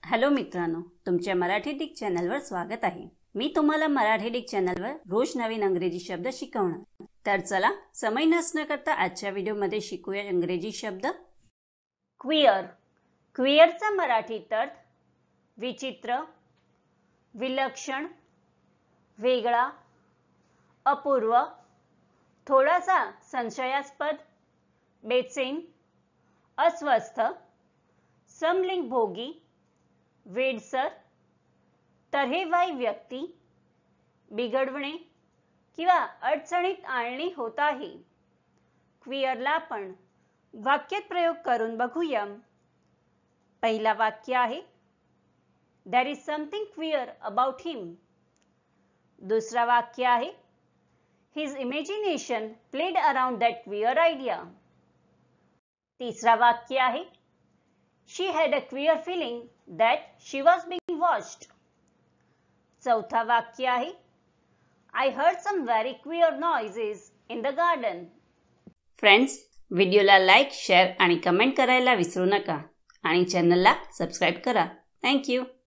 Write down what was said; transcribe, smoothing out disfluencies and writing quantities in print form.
Hello मित्रांनो, तुमच्या Marathi Dick चॅनलवर स्वागत आहे। मी तुम्हाला मराठी डिक चॅनलवर रोज नवीन इंग्रजी शब्द शिकवणार। तर चला समय नसण्या करता आजच्या व्हिडिओमध्ये शिकूया इंग्रजी शब्द। क्वियर। क्वियरचा मराठी अर्थ विचित्र, विलक्षण, वेगळा, अपूर्व, थोडासा संशयास्पद, बेचैन, अस्वस्थ, समलिंगभोगी, वेडसर, तऱ्हेवाई व्यक्ती, बिघडवणे किंवा अडचणीत आणणे होत आहे। क्वियरला आपण वाक्यात प्रयोग करून बघूया। पहिला वाक्य आहे There is something queer about him। दुसरा वाक्य आहे His imagination played around that queer idea। तिसरा वाक्य आहे She had a queer feeling that she was being watched। चौथा वाक्य आहे I heard some very queer noises in the garden। Friends, व्हिडिओला लाईक, शेअर आणि कमेंट करायला विसरू नका आणि चॅनलला सबस्क्राइब करा। Thank you.